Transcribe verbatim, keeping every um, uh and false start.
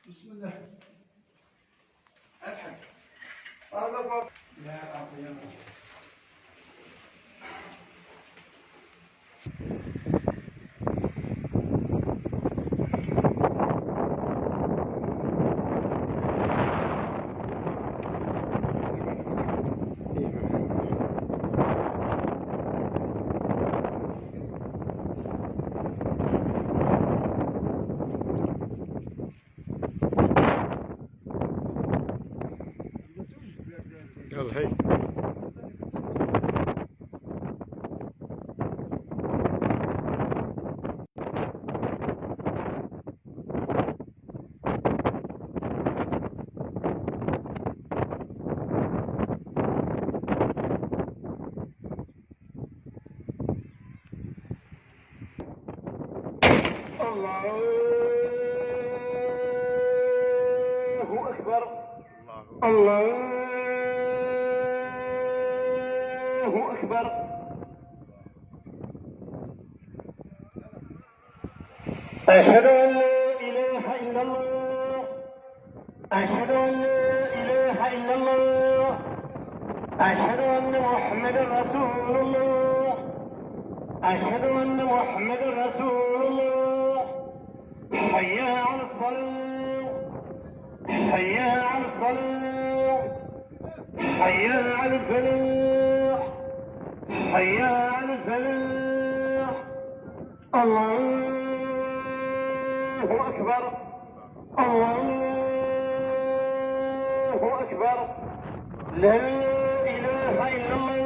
بسم الله. اضحك. هذا فوق. لا اعطينا. قال هي الله أكبر. الله أكبر. أشهد أن لا إله إلا الله. أشهد أن لا إله إلا الله. أشهد أن محمدا رسول الله. أشهد أن محمدا رسول الله. حي على الصلاة. حي على الصلاة. حي على الفلاح. حي على الفلاح. الله أكبر. الله أكبر. لا إله إلا الله.